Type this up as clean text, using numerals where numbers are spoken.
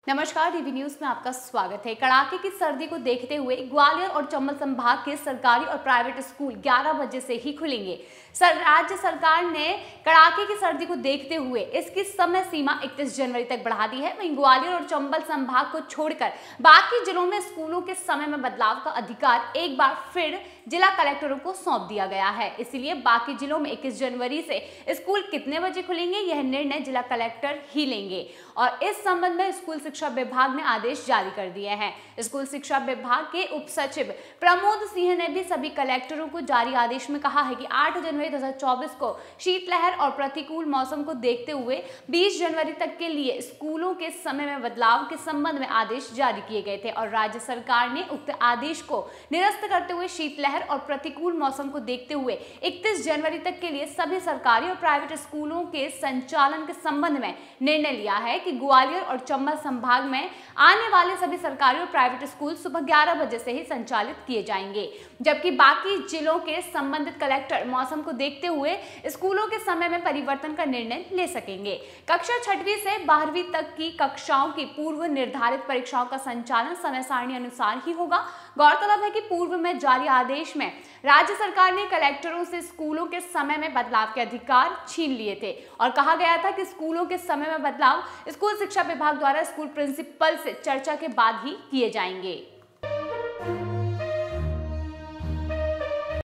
नमस्कार, DV news में आपका स्वागत है। कड़ाके की सर्दी को देखते हुए ग्वालियर और चंबल संभाग के सरकारी और प्राइवेट स्कूल 11 बजे से ही खुलेंगे। राज्य सरकार ने कड़ाके की सर्दी को देखते हुए इसकी समय सीमा 31 जनवरी तक बढ़ा दी है। वहीं ग्वालियर और चंबल संभाग को छोड़कर बाकी जिलों में स्कूलों के समय में बदलाव का अधिकार एक बार फिर जिला कलेक्टरों को सौंप दिया गया है। इसलिए बाकी जिलों में 21 जनवरी से स्कूल कितने बजे खुलेंगे, यह निर्णय जिला कलेक्टर ही लेंगे और इस संबंध में स्कूल शिक्षा विभाग ने आदेश जारी कर दिए हैं। स्कूल शिक्षा विभाग के उप सचिव प्रमोद सिंह ने भी सभी कलेक्टरों को जारी आदेश में कहा है कि 8 जनवरी 2024 को शीतलहर और प्रतिकूल मौसम को देखते हुए 20 जनवरी तक के लिए स्कूलों के समय में बदलाव के संबंध में आदेश जारी किए गए थे और राज्य सरकार ने उक्त आदेश को निरस्त करते हुए शीतलहर और प्रतिकूल मौसम को देखते हुए 31 जनवरी तक के लिए सभी सरकारी और प्राइवेट स्कूलों के संचालन के संबंध में निर्णय लिया है कि ग्वालियर और चंबल संभाग में आने वाले सभी सरकारी और प्राइवेट स्कूल सुबह 11 बजे से ही संचालित किए जाएंगे, जबकि बाकी जिलों के संबंधित कलेक्टर मौसम को देखते हुए स्कूलों के समय में परिवर्तन का निर्णय ले सकेंगे। कक्षा 6वीं से 12वीं तक की कक्षाओं की पूर्व निर्धारित परीक्षाओं का संचालन समय सारणी अनुसार ही होगा। गौरतलब है कि पूर्व में जारी आदेश में राज्य सरकार ने कलेक्टरों से स्कूलों के समय में बदलाव के अधिकार छीन लिए थे और कहा गया था कि स्कूलों के समय में बदलाव स्कूल शिक्षा विभाग द्वारा स्कूल प्रिंसिपल से चर्चा के बाद ही किए जाएंगे।